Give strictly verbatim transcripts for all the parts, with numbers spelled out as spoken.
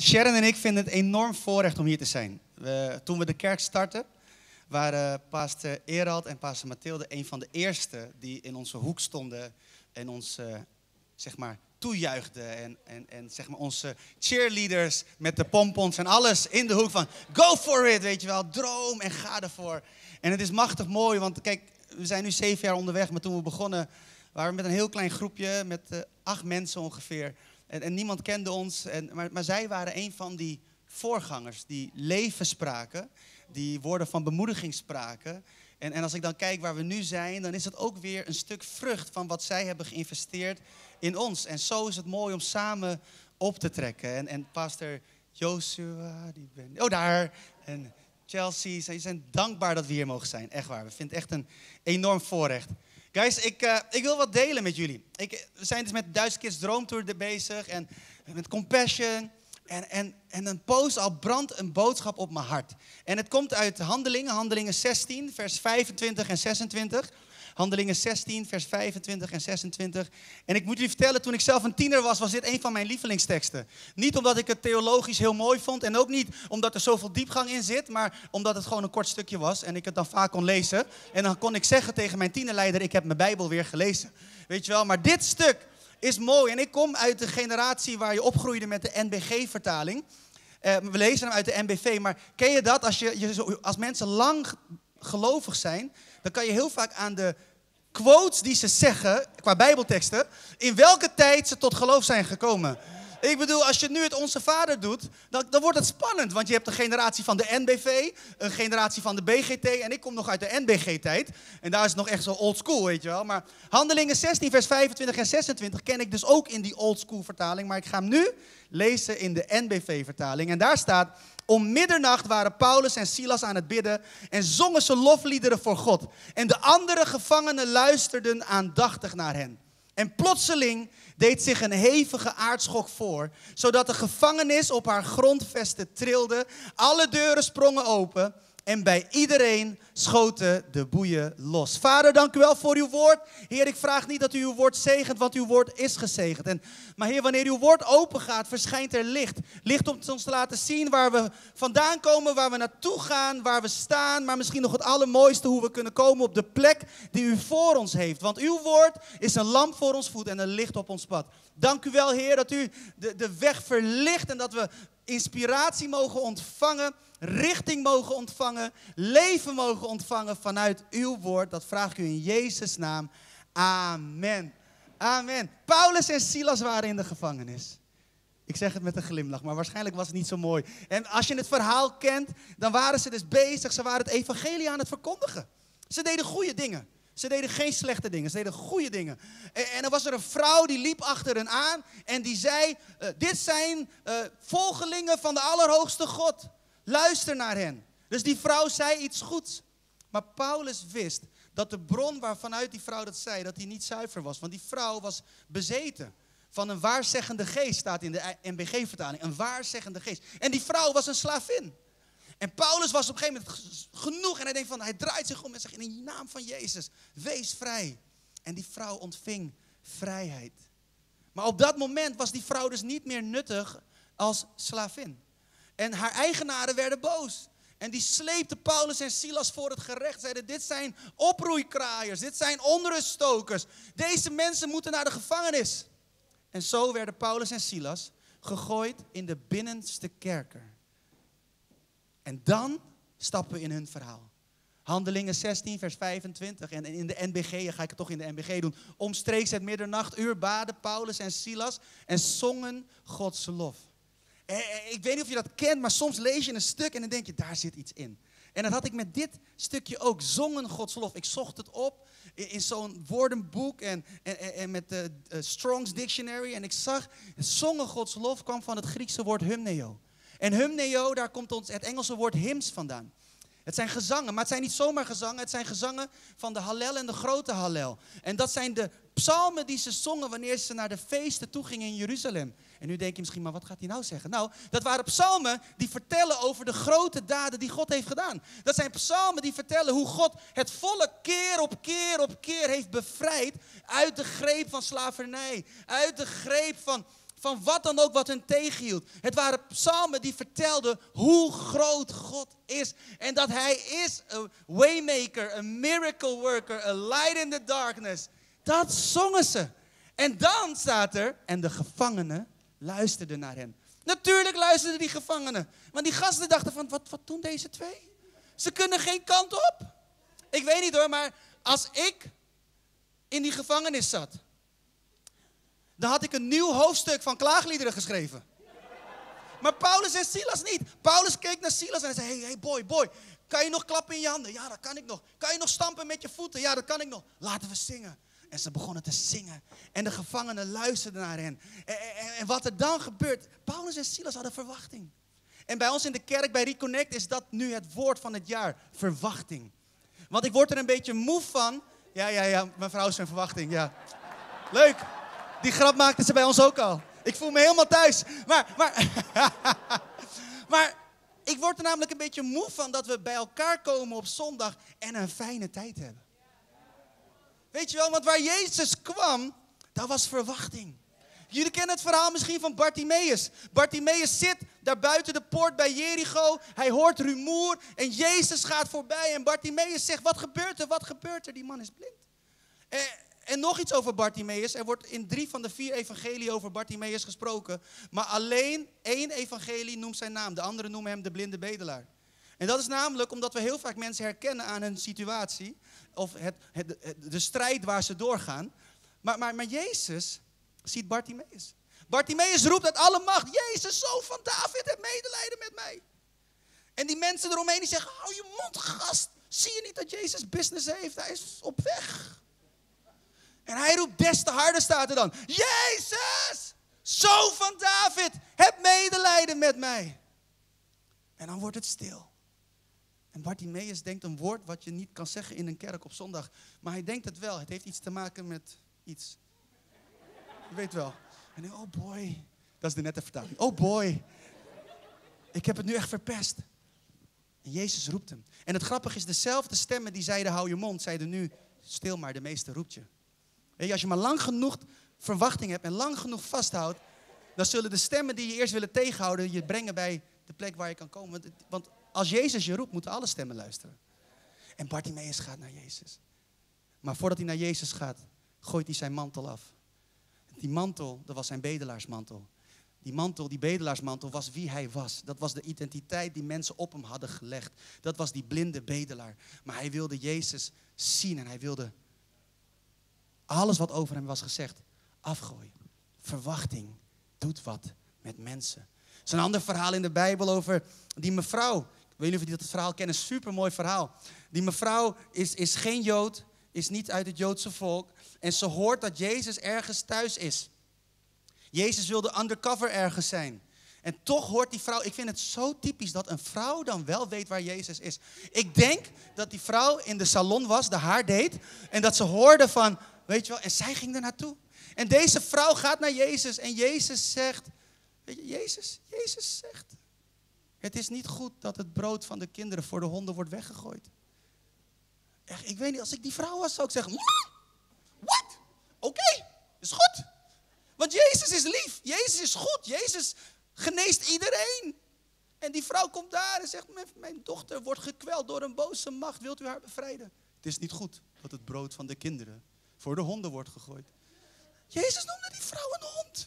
Sharon en ik vinden het enorm voorrecht om hier te zijn. We, toen we de kerk startten, waren pastor Erald en pastor Mathilde een van de eerste die in onze hoek stonden en ons, uh, zeg maar, toejuichten. En, en, en zeg maar onze cheerleaders met de pompons en alles in de hoek van go for it, weet je wel, droom en ga ervoor. En het is machtig mooi, want kijk, we zijn nu zeven jaar onderweg, maar toen we begonnen waren we met een heel klein groepje, met uh, acht mensen ongeveer. En, en niemand kende ons, en, maar, maar zij waren een van die voorgangers die leven spraken, die woorden van bemoediging spraken. En, en als ik dan kijk waar we nu zijn, dan is het ook weer een stuk vrucht van wat zij hebben geïnvesteerd in ons. En zo is het mooi om samen op te trekken. En, en pastor Joshua, die ben, oh daar, en Chelsea, zij zijn dankbaar dat we hier mogen zijn. Echt waar, we vinden het echt een enorm voorrecht. Guys, ik, uh, ik wil wat delen met jullie. Ik, we zijn dus met de Duitse Kids Droomtour bezig en met Compassion. En, en, en een post al brandt een boodschap op mijn hart. En het komt uit Handelingen, Handelingen zestien, vers vijfentwintig en zesentwintig. Handelingen zestien, vers vijfentwintig en zesentwintig. En ik moet jullie vertellen, toen ik zelf een tiener was, was dit een van mijn lievelingsteksten. Niet omdat ik het theologisch heel mooi vond en ook niet omdat er zoveel diepgang in zit, maar omdat het gewoon een kort stukje was en ik het dan vaak kon lezen. En dan kon ik zeggen tegen mijn tienerleider, ik heb mijn Bijbel weer gelezen. Weet je wel, maar dit stuk is mooi. En ik kom uit de generatie waar je opgroeide met de N B G-vertaling. Uh, we lezen hem uit de N B V, maar ken je dat? Als, je, je, als mensen lang gelovig zijn, dan kan je heel vaak aan de quotes die ze zeggen, qua bijbelteksten, in welke tijd ze tot geloof zijn gekomen. Ik bedoel, als je nu het Onze Vader doet, dan, dan wordt het spannend. Want je hebt een generatie van de N B V, een generatie van de B G T. En ik kom nog uit de N B G-tijd. En daar is het nog echt zo old school, weet je wel. Maar Handelingen zestien, vers vijfentwintig en zesentwintig ken ik dus ook in die old school vertaling. Maar ik ga hem nu lezen in de N B V-vertaling. En daar staat: om middernacht waren Paulus en Silas aan het bidden en zongen ze lofliederen voor God. En de andere gevangenen luisterden aandachtig naar hen. En plotseling deed zich een hevige aardschok voor, zodat de gevangenis op haar grondvesten trilde. Alle deuren sprongen open en bij iedereen schoten de boeien los. Vader, dank u wel voor uw woord. Heer, ik vraag niet dat u uw woord zegent, want uw woord is gezegend. En, maar Heer, wanneer uw woord open gaat, verschijnt er licht. Licht om ons te laten zien waar we vandaan komen, waar we naartoe gaan, waar we staan. Maar misschien nog het allermooiste, hoe we kunnen komen op de plek die u voor ons heeft. Want uw woord is een lamp voor ons voet en een licht op ons pad. Dank u wel, Heer, dat u de, de weg verlicht en dat we inspiratie mogen ontvangen, richting mogen ontvangen, leven mogen ontvangen vanuit uw woord. Dat vraag ik u in Jezus' naam. Amen. Amen. Paulus en Silas waren in de gevangenis. Ik zeg het met een glimlach, maar waarschijnlijk was het niet zo mooi. En als je het verhaal kent, dan waren ze dus bezig. Ze waren het evangelie aan het verkondigen. Ze deden goede dingen. Ze deden geen slechte dingen, ze deden goede dingen. En, en dan was er een vrouw die liep achter hen aan en die zei, uh, dit zijn uh, volgelingen van de Allerhoogste God. Luister naar hen. Dus die vrouw zei iets goeds. Maar Paulus wist dat de bron waarvanuit die vrouw dat zei, dat die niet zuiver was. Want die vrouw was bezeten van een waarzeggende geest, staat in de N B G-vertaling. Een waarzeggende geest. En die vrouw was een slavin. En Paulus was op een gegeven moment genoeg. En hij denkt van, hij draait zich om en zegt in de naam van Jezus, wees vrij. En die vrouw ontving vrijheid. Maar op dat moment was die vrouw dus niet meer nuttig als slavin. En haar eigenaren werden boos. En die sleepten Paulus en Silas voor het gerecht. Zeiden, dit zijn oproeikraaiers, dit zijn onruststokers. Deze mensen moeten naar de gevangenis. En zo werden Paulus en Silas gegooid in de binnenste kerker. En dan stappen we in hun verhaal. Handelingen zestien, vers vijfentwintig. En in de N B G, ga ik het toch in de N B G doen. Omstreeks het middernacht baden Paulus en Silas en zongen Gods lof. Ik weet niet of je dat kent, maar soms lees je een stuk en dan denk je, daar zit iets in. En dat had ik met dit stukje ook, zongen Gods lof. Ik zocht het op in, in zo'n woordenboek en, en, en met de uh, Strong's Dictionary. En ik zag, zongen Gods lof kwam van het Griekse woord hymneo. En hymneo, daar komt ons het Engelse woord hymns vandaan. Het zijn gezangen, maar het zijn niet zomaar gezangen. Het zijn gezangen van de Hallel en de grote Hallel. En dat zijn de psalmen die ze zongen wanneer ze naar de feesten toe gingen in Jeruzalem. En nu denk je misschien, maar wat gaat hij nou zeggen? Nou, dat waren psalmen die vertellen over de grote daden die God heeft gedaan. Dat zijn psalmen die vertellen hoe God het volk keer op keer op keer heeft bevrijd uit de greep van slavernij. Uit de greep van, van wat dan ook wat hen tegenhield. Het waren psalmen die vertelden hoe groot God is. En dat hij is een waymaker, een miracle worker, a light in the darkness. Dat zongen ze. En dan staat er, en de gevangenen luisterden naar hem. Natuurlijk luisterden die gevangenen. Want die gasten dachten van, wat, wat doen deze twee? Ze kunnen geen kant op. Ik weet niet hoor, maar als ik in die gevangenis zat, dan had ik een nieuw hoofdstuk van klaagliederen geschreven. Maar Paulus en Silas niet. Paulus keek naar Silas en hij zei, hey, hey boy, boy, kan je nog klappen in je handen? Ja, dat kan ik nog. Kan je nog stampen met je voeten? Ja, dat kan ik nog. Laten we zingen. En ze begonnen te zingen. En de gevangenen luisterden naar hen. En, en, en wat er dan gebeurt, Paulus en Silas hadden verwachting. En bij ons in de kerk, bij Reconnect, is dat nu het woord van het jaar. Verwachting. Want ik word er een beetje moe van. Ja, ja, ja, mijn vrouw is een verwachting, ja. Leuk. Die grap maakten ze bij ons ook al. Ik voel me helemaal thuis. Maar, maar, maar ik word er namelijk een beetje moe van dat we bij elkaar komen op zondag en een fijne tijd hebben. Weet je wel, want waar Jezus kwam, dat was verwachting. Jullie kennen het verhaal misschien van Bartimaeus. Bartimaeus zit daar buiten de poort bij Jericho. Hij hoort rumoer en Jezus gaat voorbij. En Bartimaeus zegt, wat gebeurt er, wat gebeurt er? Die man is blind. En, en nog iets over Bartimaeus. Er wordt in drie van de vier evangelieën over Bartimaeus gesproken. Maar alleen één evangelie noemt zijn naam. De andere noemen hem de blinde bedelaar. En dat is namelijk omdat we heel vaak mensen herkennen aan hun situatie. Of het, het, het, de strijd waar ze doorgaan. Maar, maar, maar Jezus ziet Bartimaeus. Bartimaeus roept uit alle macht, Jezus, zoon van David, heb medelijden met mij. En die mensen eromheen die zeggen, hou je mond, gast. Zie je niet dat Jezus business heeft? Hij is op weg. En hij roept des te harder, staat er dan. Jezus, zoon van David, heb medelijden met mij. En dan wordt het stil. En Bartimaeus denkt een woord wat je niet kan zeggen in een kerk op zondag. Maar hij denkt het wel. Het heeft iets te maken met iets. Je weet wel. En hij, oh boy. Dat is de nette vertaling. Oh boy. Ik heb het nu echt verpest. En Jezus roept hem. En het grappige is, dezelfde stemmen die zeiden hou je mond, zeiden nu stil maar, de meeste roept je. Weet je, als je maar lang genoeg verwachting hebt en lang genoeg vasthoudt, dan zullen de stemmen die je eerst willen tegenhouden je brengen bij de plek waar je kan komen. Want als Jezus je roept, moeten alle stemmen luisteren. En Bartimaeus gaat naar Jezus. Maar voordat hij naar Jezus gaat, gooit hij zijn mantel af. Die mantel, dat was zijn bedelaarsmantel. Die mantel, die bedelaarsmantel, was wie hij was. Dat was de identiteit die mensen op hem hadden gelegd. Dat was die blinde bedelaar. Maar hij wilde Jezus zien en hij wilde alles wat over hem was gezegd afgooien. Verwachting doet wat met mensen. Er is een ander verhaal in de Bijbel over die mevrouw. Ik weet niet of jullie dat verhaal kennen, een supermooi verhaal. Die mevrouw is, is geen Jood, is niet uit het Joodse volk. En ze hoort dat Jezus ergens thuis is. Jezus wilde undercover ergens zijn. En toch hoort die vrouw, ik vind het zo typisch dat een vrouw dan wel weet waar Jezus is. Ik denk dat die vrouw in de salon was, de haar deed. En dat ze hoorde van, weet je wel, en zij ging er naartoe. En deze vrouw gaat naar Jezus en Jezus zegt, weet je, Jezus, Jezus zegt, het is niet goed dat het brood van de kinderen voor de honden wordt weggegooid. Echt, ik weet niet, als ik die vrouw was, zou ik zeggen, wat? Oké, okay, is goed. Want Jezus is lief, Jezus is goed, Jezus geneest iedereen. En die vrouw komt daar en zegt, mijn dochter wordt gekweld door een boze macht, wilt u haar bevrijden? Het is niet goed dat het brood van de kinderen voor de honden wordt gegooid. Jezus noemde die vrouw een hond.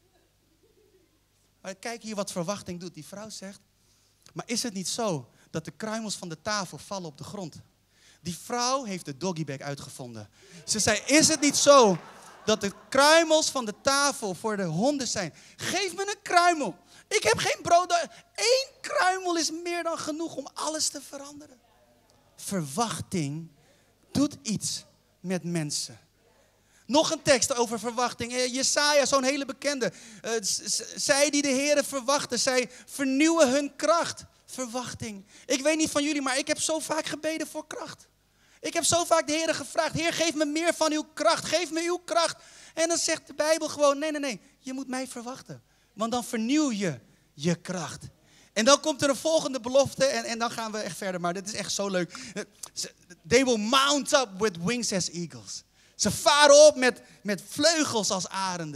Maar kijk hier wat verwachting doet. Die vrouw zegt, maar is het niet zo dat de kruimels van de tafel vallen op de grond? Die vrouw heeft de doggybag uitgevonden. Ze zei, is het niet zo dat de kruimels van de tafel voor de honden zijn? Geef me een kruimel. Ik heb geen brood. Eén kruimel is meer dan genoeg om alles te veranderen. Verwachting doet iets met mensen. Nog een tekst over verwachting. Jesaja, zo'n hele bekende. Uh, zij die de Heere verwachten, zij vernieuwen hun kracht. Verwachting. Ik weet niet van jullie, maar ik heb zo vaak gebeden voor kracht. Ik heb zo vaak de Heere gevraagd, Heer, geef me meer van uw kracht. Geef me uw kracht. En dan zegt de Bijbel gewoon, nee, nee, nee. Je moet mij verwachten. Want dan vernieuw je je kracht. En dan komt er een volgende belofte en, en dan gaan we echt verder. Maar dit is echt zo leuk. They will mount up with wings as eagles. Ze varen op met, met vleugels als arenden.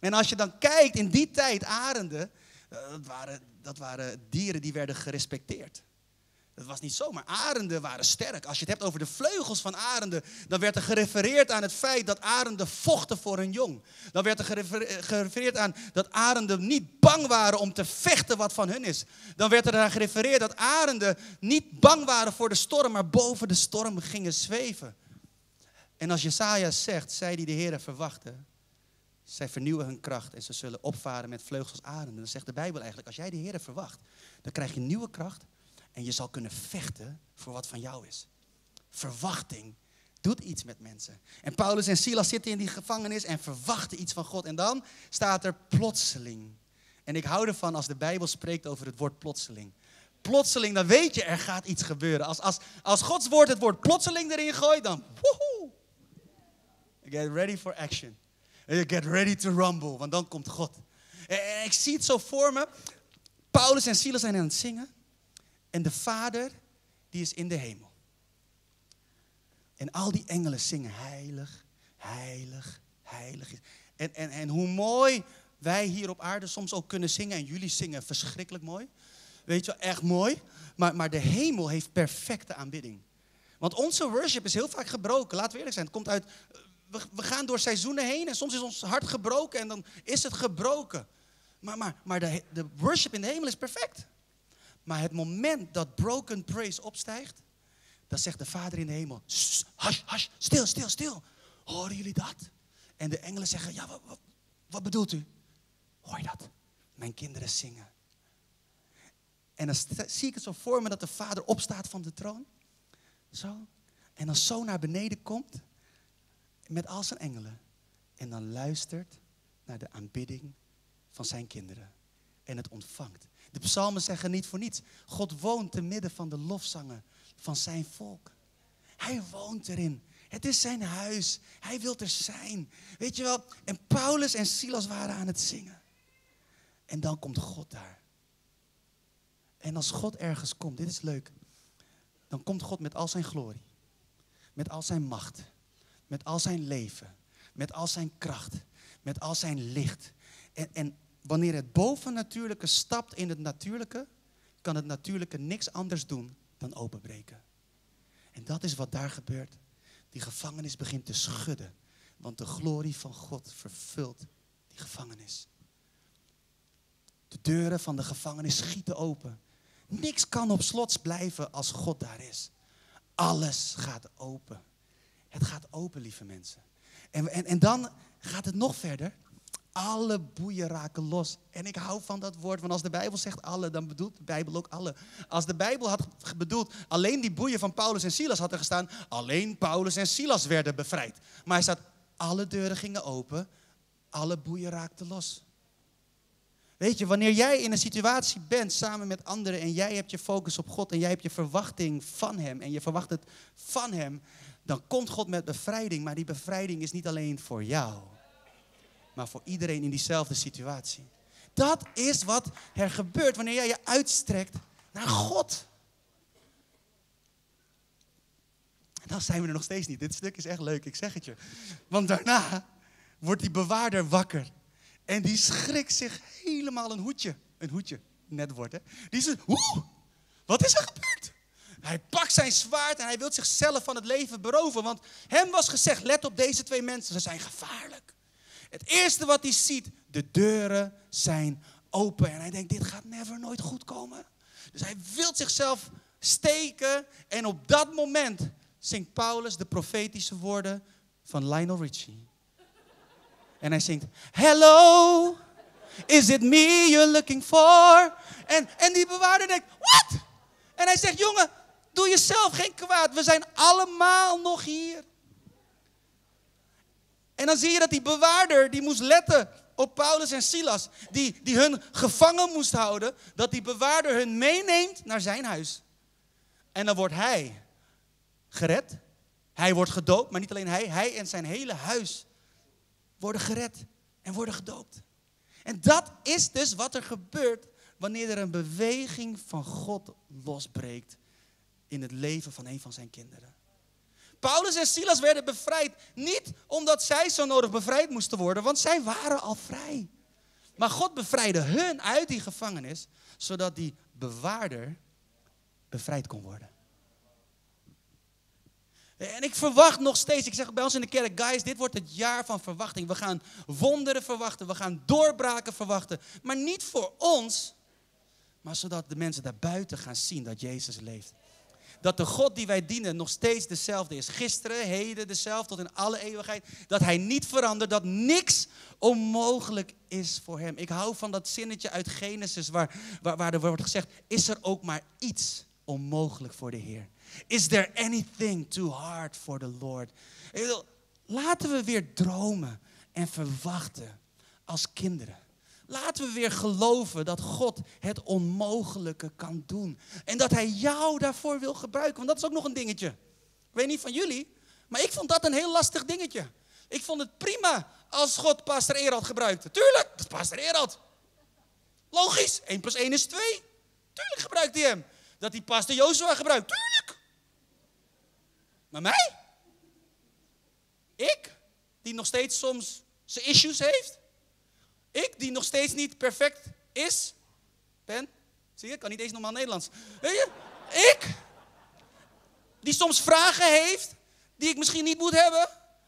En als je dan kijkt, in die tijd, arenden, dat waren, dat waren dieren die werden gerespecteerd. Dat was niet zo, maar arenden waren sterk. Als je het hebt over de vleugels van arenden, dan werd er gerefereerd aan het feit dat arenden vochten voor hun jong. Dan werd er gerefereerd aan dat arenden niet bang waren om te vechten wat van hun is. Dan werd er aan gerefereerd dat arenden niet bang waren voor de storm, maar boven de storm gingen zweven. En als Jesaja zegt, zij die de Heere verwachten, zij vernieuwen hun kracht en ze zullen opvaren met vleugels als arenden. Dan zegt de Bijbel eigenlijk, als jij de Heere verwacht, dan krijg je nieuwe kracht. En je zal kunnen vechten voor wat van jou is. Verwachting doet iets met mensen. En Paulus en Silas zitten in die gevangenis en verwachten iets van God. En dan staat er plotseling. En ik hou ervan als de Bijbel spreekt over het woord plotseling. Plotseling, dan weet je, er gaat iets gebeuren. Als, als, als Gods woord het woord plotseling erin gooit, dan woehoe. Get ready for action. Get ready to rumble, want dan komt God. En ik zie het zo voor me. Paulus en Silas zijn aan het zingen. En de Vader, die is in de hemel. En al die engelen zingen heilig, heilig, heilig. En, en, en hoe mooi wij hier op aarde soms ook kunnen zingen. En jullie zingen verschrikkelijk mooi. Weet je wel, echt mooi. Maar, maar de hemel heeft perfecte aanbidding. Want onze worship is heel vaak gebroken. Laten we eerlijk zijn. Het komt uit, we, we gaan door seizoenen heen. En soms is ons hart gebroken. En dan is het gebroken. Maar, maar, maar de, de worship in de hemel is perfect. Maar het moment dat broken praise opstijgt, dan zegt de Vader in de hemel, hush, hush, stil, stil, stil. Horen jullie dat? En de engelen zeggen, ja, wat, wat, wat bedoelt u? Hoor je dat? Mijn kinderen zingen. En dan zie ik het zo voor me dat de Vader opstaat van de troon. Zo. En dan zo naar beneden komt, met al zijn engelen. En dan luistert naar de aanbidding van zijn kinderen. En het ontvangt. De psalmen zeggen niet voor niets. God woont te midden van de lofzangen van zijn volk. Hij woont erin. Het is zijn huis. Hij wil er zijn. Weet je wel? En Paulus en Silas waren aan het zingen. En dan komt God daar. En als God ergens komt, dit is leuk. Dan komt God met al zijn glorie. Met al zijn macht. Met al zijn leven. Met al zijn kracht. Met al zijn licht. En, en wanneer het bovennatuurlijke stapt in het natuurlijke, kan het natuurlijke niks anders doen dan openbreken. En dat is wat daar gebeurt. Die gevangenis begint te schudden. Want de glorie van God vervult die gevangenis. De deuren van de gevangenis schieten open. Niks kan op slot blijven als God daar is. Alles gaat open. Het gaat open, lieve mensen. En, en, en dan gaat het nog verder. Alle boeien raken los. En ik hou van dat woord, want als de Bijbel zegt alle, dan bedoelt de Bijbel ook alle. Als de Bijbel had bedoeld, alleen die boeien van Paulus en Silas had er gestaan, alleen Paulus en Silas werden bevrijd. Maar hij staat, alle deuren gingen open, alle boeien raakten los. Weet je, wanneer jij in een situatie bent samen met anderen en jij hebt je focus op God en jij hebt je verwachting van Hem en je verwacht het van Hem, dan komt God met bevrijding, maar die bevrijding is niet alleen voor jou, maar voor iedereen in diezelfde situatie. Dat is wat er gebeurt wanneer jij je uitstrekt naar God. En dan zijn we er nog steeds niet. Dit stuk is echt leuk, ik zeg het je. Want daarna wordt die bewaarder wakker. En die schrikt zich helemaal een hoedje. Een hoedje, net wordt hè. Die zegt, oeh, wat is er gebeurd? Hij pakt zijn zwaard en hij wil zichzelf van het leven beroven. Want hem was gezegd, let op deze twee mensen, ze zijn gevaarlijk. Het eerste wat hij ziet, de deuren zijn open. En hij denkt, dit gaat never nooit goed komen. Dus hij wil zichzelf steken. En op dat moment zingt Paulus de profetische woorden van Lionel Richie. En hij zingt, hello, is it me you're looking for? En, en die bewaarder denkt, what? En hij zegt, jongen, doe jezelf geen kwaad. We zijn allemaal nog hier. En dan zie je dat die bewaarder, die moest letten op Paulus en Silas. Die, die hun gevangen moest houden. Dat die bewaarder hun meeneemt naar zijn huis. En dan wordt hij gered. Hij wordt gedoopt, maar niet alleen hij. Hij en zijn hele huis worden gered en worden gedoopt. En dat is dus wat er gebeurt wanneer er een beweging van God losbreekt in het leven van een van zijn kinderen. Paulus en Silas werden bevrijd. Niet omdat zij zo nodig bevrijd moesten worden, want zij waren al vrij. Maar God bevrijdde hun uit die gevangenis, zodat die bewaarder bevrijd kon worden. En ik verwacht nog steeds, ik zeg bij ons in de kerk, guys, dit wordt het jaar van verwachting. We gaan wonderen verwachten, we gaan doorbraken verwachten. Maar niet voor ons, maar zodat de mensen daarbuiten gaan zien dat Jezus leeft. Dat de God die wij dienen nog steeds dezelfde is. Gisteren, heden, dezelfde tot in alle eeuwigheid. Dat hij niet verandert, dat niks onmogelijk is voor hem. Ik hou van dat zinnetje uit Genesis waar, waar, waar er wordt gezegd, is er ook maar iets onmogelijk voor de Heer? Is there anything too hard for the Lord? Laten we weer dromen en verwachten als kinderen. Laten we weer geloven dat God het onmogelijke kan doen. En dat hij jou daarvoor wil gebruiken. Want dat is ook nog een dingetje. Ik weet niet van jullie, maar ik vond dat een heel lastig dingetje. Ik vond het prima als God Pastor Erald gebruikte. Tuurlijk, dat is Pastor Erald. Logisch, één plus één is twee. Tuurlijk gebruikt hij hem. Dat hij Pastor Joshua gebruikt. Tuurlijk. Maar mij? Ik, die nog steeds soms zijn issues heeft. Ik, die nog steeds niet perfect is. Ben, zie je, ik kan niet eens normaal Nederlands. Weet je? Ik, die soms vragen heeft, die ik misschien niet moet hebben.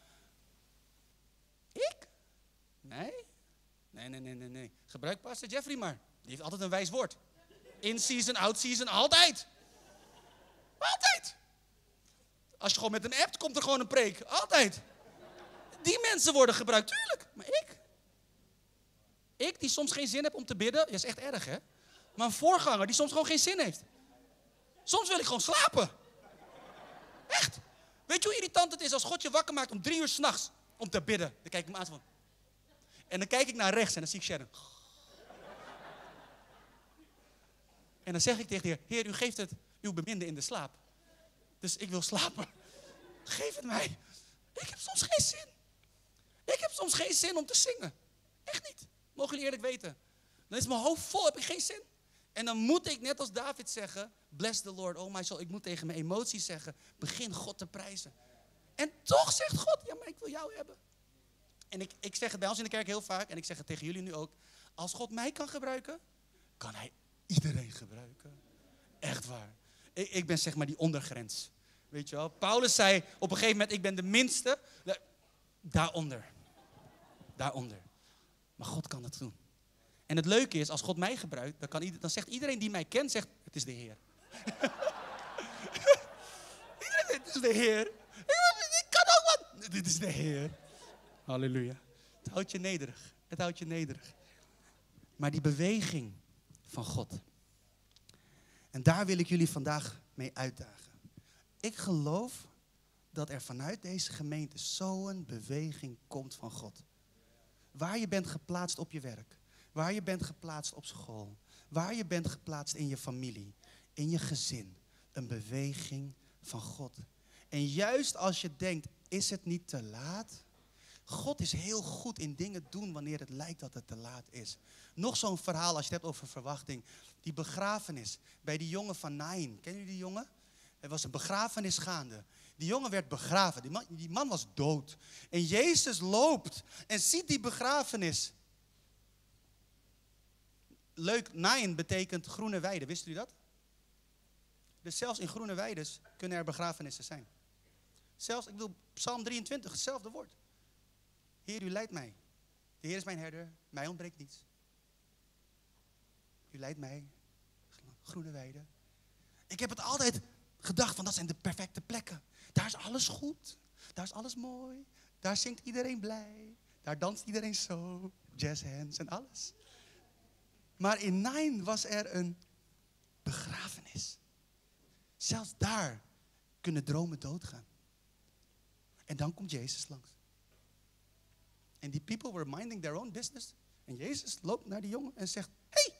Ik? Nee. Nee, nee, nee, nee, nee. Gebruik Pastor Jeffrey maar. Die heeft altijd een wijs woord. In season, out season, altijd. Altijd. Als je gewoon met hem appt, komt er gewoon een preek. Altijd. Die mensen worden gebruikt, tuurlijk. Maar ik? Ik die soms geen zin heb om te bidden. Dat is echt erg, hè? Maar een voorganger die soms gewoon geen zin heeft. Soms wil ik gewoon slapen. Echt. Weet je hoe irritant het is als God je wakker maakt om drie uur 's nachts om te bidden? Dan kijk ik me aan van. En dan kijk ik naar rechts en dan zie ik Sharon. En dan zeg ik tegen de Heer, Heer, u geeft het uw beminde in de slaap. Dus ik wil slapen. Geef het mij. Ik heb soms geen zin. Ik heb soms geen zin om te zingen. Echt niet. Mogen jullie eerlijk weten. Dan is mijn hoofd vol, heb ik geen zin. En dan moet ik net als David zeggen, bless the Lord, oh my soul. Ik moet tegen mijn emoties zeggen, begin God te prijzen. En toch zegt God, ja maar ik wil jou hebben. En ik, ik zeg het bij ons in de kerk heel vaak, en ik zeg het tegen jullie nu ook. Als God mij kan gebruiken, kan hij iedereen gebruiken. Echt waar. Ik, ik ben zeg maar die ondergrens. Weet je wel. Paulus zei op een gegeven moment, ik ben de minste. Daaronder. Daaronder. Maar God kan het doen. En het leuke is, als God mij gebruikt, dan, kan ieder, dan zegt iedereen die mij kent, zegt, het is de Heer. Iedereen, het is de Heer. Ik kan ook wat. Dit is de Heer. Halleluja. Het houdt je nederig. Het houdt je nederig. Maar die beweging van God. En daar wil ik jullie vandaag mee uitdagen. Ik geloof dat er vanuit deze gemeente zo'n beweging komt van God. Waar je bent geplaatst op je werk. Waar je bent geplaatst op school. Waar je bent geplaatst in je familie. In je gezin. Een beweging van God. En juist als je denkt, is het niet te laat? God is heel goed in dingen doen wanneer het lijkt dat het te laat is. Nog zo'n verhaal als je het hebt over verwachting. Die begrafenis bij die jongen van Nain. Kennen jullie die jongen? Er was een begrafenis gaande. Die jongen werd begraven. Die man, die man was dood. En Jezus loopt en ziet die begrafenis. Leuk, Nain betekent groene weide. Wisten jullie dat? Dus zelfs in groene weides kunnen er begrafenissen zijn. Zelfs, ik bedoel, Psalm drieëntwintig, hetzelfde woord. Heer, u leidt mij. De Heer is mijn herder, mij ontbreekt niets. U leidt mij, groene weide. Ik heb het altijd gedacht van dat zijn de perfecte plekken. Daar is alles goed. Daar is alles mooi. Daar zingt iedereen blij. Daar danst iedereen zo. Jazz hands en alles. Maar in Nain was er een begrafenis. Zelfs daar kunnen dromen doodgaan. En dan komt Jezus langs. En die people were minding their own business. En Jezus loopt naar die jongen en zegt, hey,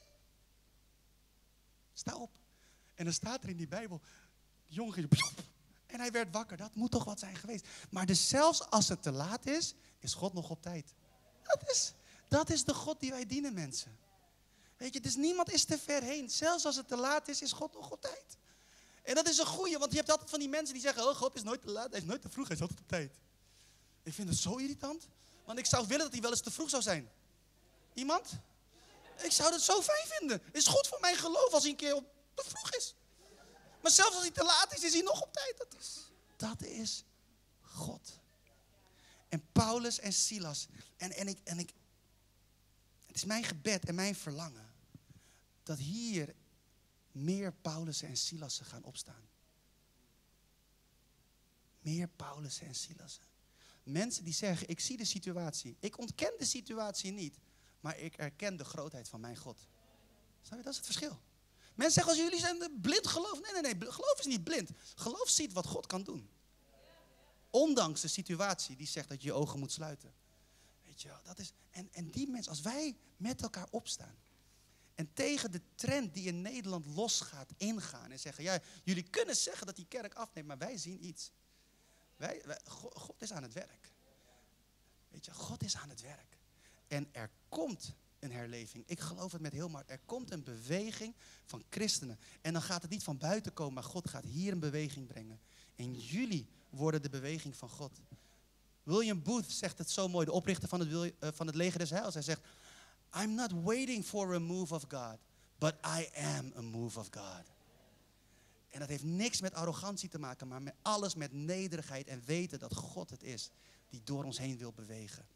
sta op. En dan staat er in die Bijbel, die jongen ging ploep, en hij werd wakker. Dat moet toch wat zijn geweest. Maar dus zelfs als het te laat is, is God nog op tijd. Dat is, dat is de God die wij dienen, mensen. Weet je, dus niemand is te ver heen. Zelfs als het te laat is, is God nog op tijd. En dat is een goeie, want je hebt altijd van die mensen die zeggen, oh, God is nooit te laat, hij is nooit te vroeg, hij is altijd op tijd. Ik vind het zo irritant, want ik zou willen dat hij wel eens te vroeg zou zijn. Iemand? Ik zou dat zo fijn vinden. Het is goed voor mijn geloof als hij een keer op te vroeg is. Maar zelfs als hij te laat is, is hij nog op tijd. Dat is, dat is God. En Paulus en Silas. En, en, ik, en ik, het is mijn gebed en mijn verlangen dat hier meer Paulussen en Silassen gaan opstaan. Meer Paulussen en Silassen. Mensen die zeggen, ik zie de situatie. Ik ontken de situatie niet. Maar ik erken de grootheid van mijn God. Snap je, dat is het verschil. Mensen zeggen, als jullie zijn blind geloof. Nee, nee, nee, geloof is niet blind. Geloof ziet wat God kan doen. Ondanks de situatie die zegt dat je je ogen moet sluiten. Weet je wel, dat is, en, en die mensen, als wij met elkaar opstaan. En tegen de trend die in Nederland losgaat ingaan. En zeggen, ja, jullie kunnen zeggen dat die kerk afneemt. Maar wij zien iets. Wij, wij, God, God is aan het werk. Weet je, God is aan het werk. En er komt een herleving. Ik geloof het met heel hard. Er komt een beweging van christenen. En dan gaat het niet van buiten komen, maar God gaat hier een beweging brengen. En jullie worden de beweging van God. William Booth zegt het zo mooi, de oprichter van het, uh, van het leger des heils. Hij zegt, I'm not waiting for a move of God, but I am a move of God. En dat heeft niks met arrogantie te maken, maar met alles met nederigheid en weten dat God het is die door ons heen wil bewegen.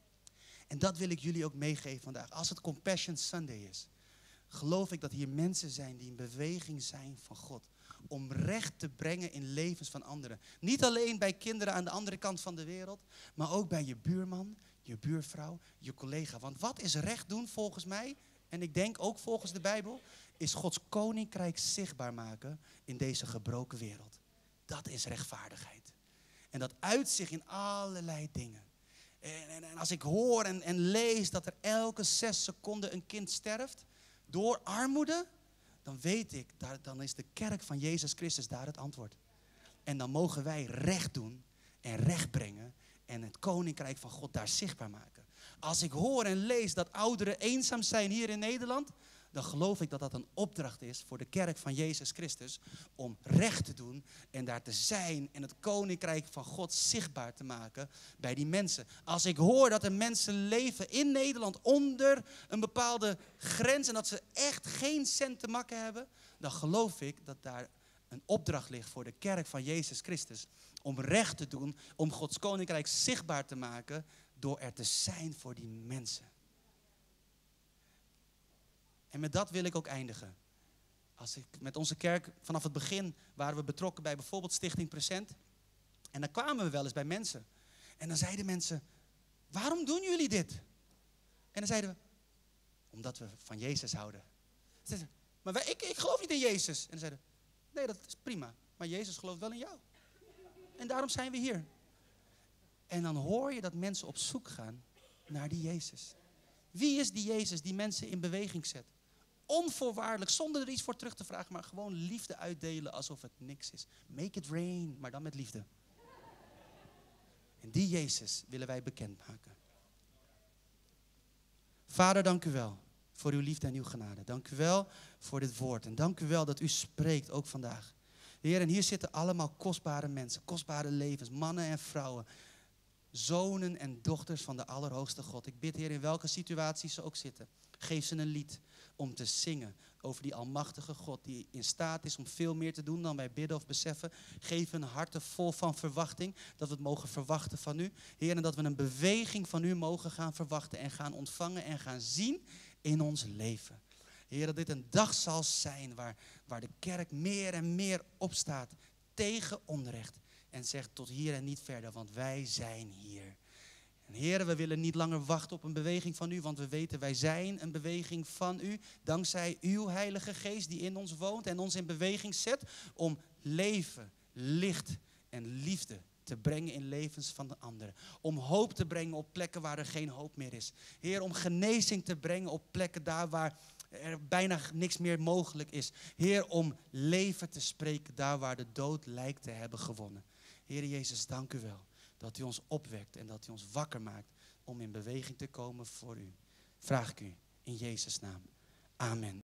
En dat wil ik jullie ook meegeven vandaag. Als het Compassion Sunday is, geloof ik dat hier mensen zijn die in beweging zijn van God. Om recht te brengen in levens van anderen. Niet alleen bij kinderen aan de andere kant van de wereld, maar ook bij je buurman, je buurvrouw, je collega. Want wat is recht doen volgens mij, en ik denk ook volgens de Bijbel, is Gods koninkrijk zichtbaar maken in deze gebroken wereld. Dat is rechtvaardigheid. En dat uit zich in allerlei dingen. En, en, en als ik hoor en, en lees dat er elke zes seconden een kind sterft door armoede, dan weet ik, daar, dan is de kerk van Jezus Christus daar het antwoord. En dan mogen wij recht doen en recht brengen en het koninkrijk van God daar zichtbaar maken. Als ik hoor en lees dat ouderen eenzaam zijn hier in Nederland, dan geloof ik dat dat een opdracht is voor de kerk van Jezus Christus om recht te doen en daar te zijn en het koninkrijk van God zichtbaar te maken bij die mensen. Als ik hoor dat er mensen leven in Nederland onder een bepaalde grens en dat ze echt geen cent te makken hebben, dan geloof ik dat daar een opdracht ligt voor de kerk van Jezus Christus om recht te doen, om Gods koninkrijk zichtbaar te maken door er te zijn voor die mensen. En met dat wil ik ook eindigen. Als ik met onze kerk vanaf het begin waren we betrokken bij bijvoorbeeld Stichting Present. En dan kwamen we wel eens bij mensen. En dan zeiden mensen, waarom doen jullie dit? En dan zeiden we, omdat we van Jezus houden. Zeiden ze, maar wij, ik, ik geloof niet in Jezus. En dan zeiden we, nee, dat is prima. Maar Jezus gelooft wel in jou. En daarom zijn we hier. En dan hoor je dat mensen op zoek gaan naar die Jezus. Wie is die Jezus die mensen in beweging zet? Onvoorwaardelijk, zonder er iets voor terug te vragen, maar gewoon liefde uitdelen alsof het niks is. Make it rain, maar dan met liefde. En die Jezus willen wij bekendmaken. Vader, dank u wel voor uw liefde en uw genade. Dank u wel voor dit woord. En dank u wel dat u spreekt ook vandaag. Heer, en hier zitten allemaal kostbare mensen, kostbare levens, mannen en vrouwen. Zonen en dochters van de Allerhoogste God. Ik bid, Heer, in welke situatie ze ook zitten. Geef ze een lied om te zingen over die almachtige God die in staat is om veel meer te doen dan wij bidden of beseffen. Geef een harten vol van verwachting, dat we het mogen verwachten van u. Heer, en dat we een beweging van u mogen gaan verwachten en gaan ontvangen en gaan zien in ons leven. Heer, dat dit een dag zal zijn waar, waar de kerk meer en meer opstaat tegen onrecht. En zegt tot hier en niet verder, want wij zijn hier. En Heer, we willen niet langer wachten op een beweging van u, want we weten wij zijn een beweging van u. Dankzij uw Heilige Geest die in ons woont en ons in beweging zet om leven, licht en liefde te brengen in levens van de anderen. Om hoop te brengen op plekken waar er geen hoop meer is. Heer, om genezing te brengen op plekken daar waar er bijna niks meer mogelijk is. Heer, om leven te spreken daar waar de dood lijkt te hebben gewonnen. Heer Jezus, dank u wel dat u ons opwekt en dat u ons wakker maakt om in beweging te komen voor u. Vraag ik u in Jezus' naam. Amen.